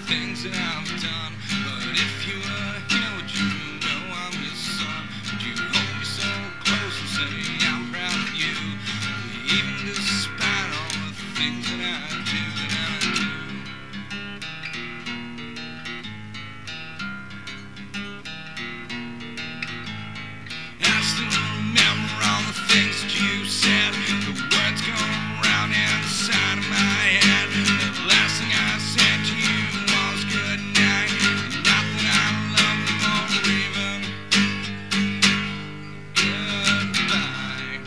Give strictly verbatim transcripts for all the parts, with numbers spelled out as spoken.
things that I've done. But if you were here, would you know I'm your son? Would you hold me so close and say I'm proud of you, even despite all the things that I do, that I do? I still remember all the things that you said. The words go around inside of my head. The last thing I said to you was good night. Not that I love you more, even goodbye.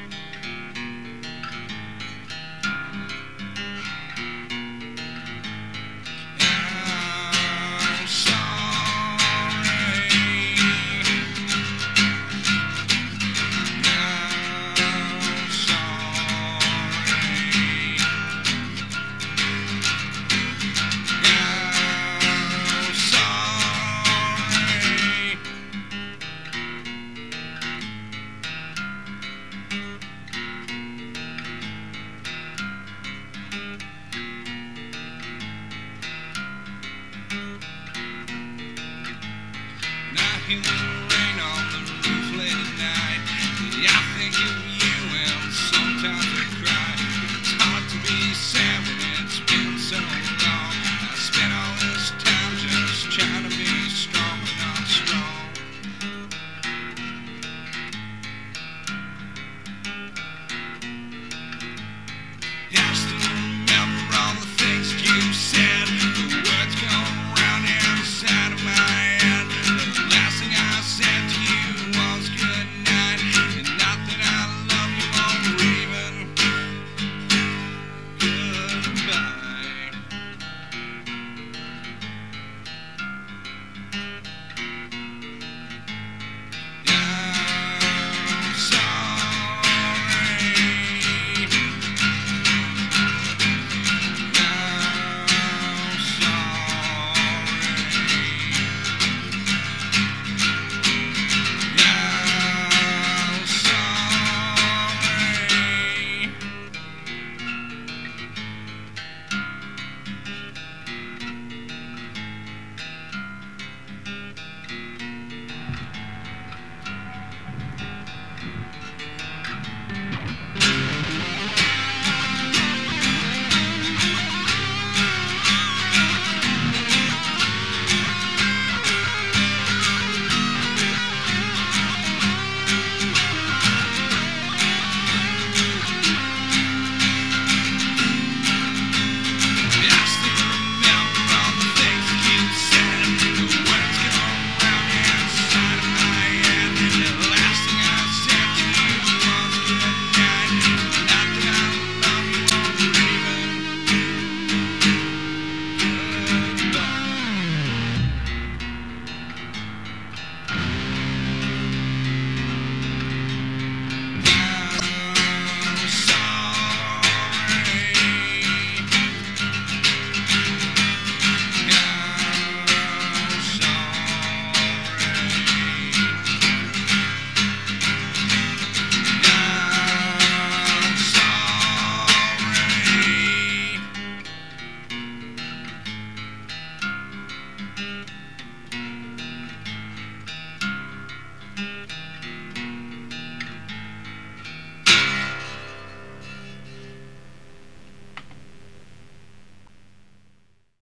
I'm sorry. Not here.